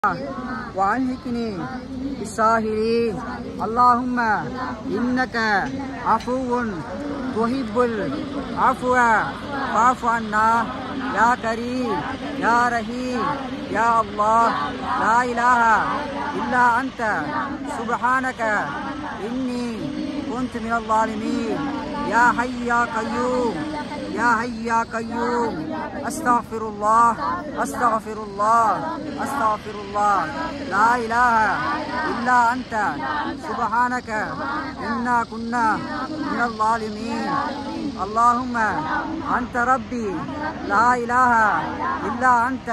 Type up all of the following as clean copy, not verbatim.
وألحقني بالصالحين. اللهم إنك عفو تحب العفو فاعف عنا يا كريم يا رحيم يا الله. لا إله إلا أنت سبحانك إني كنت من الظالمين. يا حي يا قيوم يا حي يا قيوم أستغفر الله أستغفر الله أستغفر الله. لا إله إلا أنت سبحانك إنا كنا من الظالمين. اللهم أنت ربي لا إله إلا أنت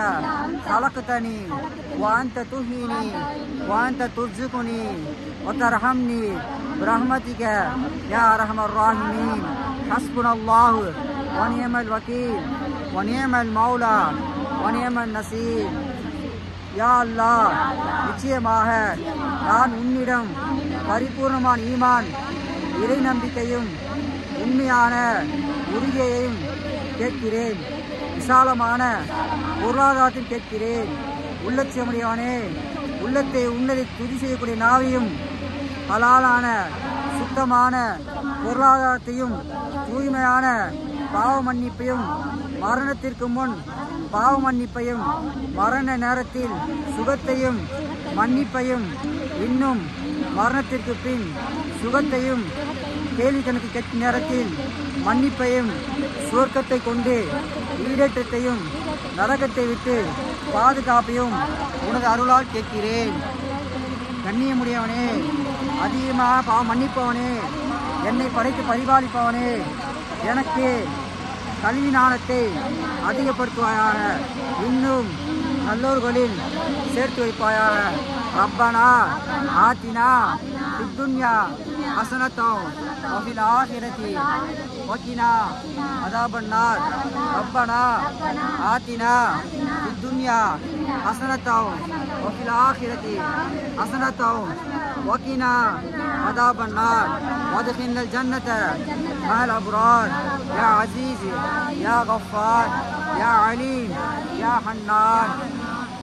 خلقتني وأنت تحييني وأنت ترزقني وترحمني برحمتك يا أرحم الراحمين. حسبنا الله ونعم الوكيل ونعم المولى ونعم النصير. யா அல்லாஹ், நிச்சயமாக நான் உன்னிடம் பரிபூர்ணமான ஈமான் இறை நம்பிக்கையும் உண்மையான உறுதியையும் கேட்கிறேன். விசாலமான பொருளாதாரத்தையும் கேட்கிறேன். உள்ளட்சியமுடையவனே, உள்ளத்தை உன்னதை துதி செய்யக்கூடிய நாவையும் ஹலாலான சுத்தமான பொருளாதாரத்தையும் தூய்மையான பாவ மன்னிப்பையும் மரணத்திற்கு முன் பாவ மன்னிப்பையும் மரண நேரத்தில் சுகத்தையும் மன்னிப்பையும் இன்னும் மரணத்திற்கு பின் சுகத்தையும் கேள்வி கணக்கு கேட்கும் நேரத்தில் மன்னிப்பையும் சுவர்க்கத்தை கொண்டு ஈடேற்றத்தையும் நரகத்தை விட்டு பாதுகாப்பையும் உனது அருளால் கேட்கிறேன். கண்ணியமுடையவனே, அதிகமாக பாவம் மன்னிப்பவனே, என்னை படைத்து பரிபாலிப்பவனே, எனக்கு கல்வி ஞானத்தை அதிகப்படுத்துவாயாக, இன்னும் நல்லோர்களில் சேர்த்து வைப்பாயாக. ரப்பனா ஆத்தினா ஃபித்துன்யா ஹஸனத்தன் வஃபில் ஆখিরাতি வகினா அஸாபன்னார். ரப்பனா ஆத்தினா ஃபித்துன்யா ஹஸனத்தன் வஃபில் ஆখিরাতি ஹஸனத்தன் வகினா அஸாபன்னார். வத்கில்னல் ஜன்னத மஅல் அப்ரார். யா அஸீஸ் யா கஃபார் யா அலீம் யா ஹன்னான்.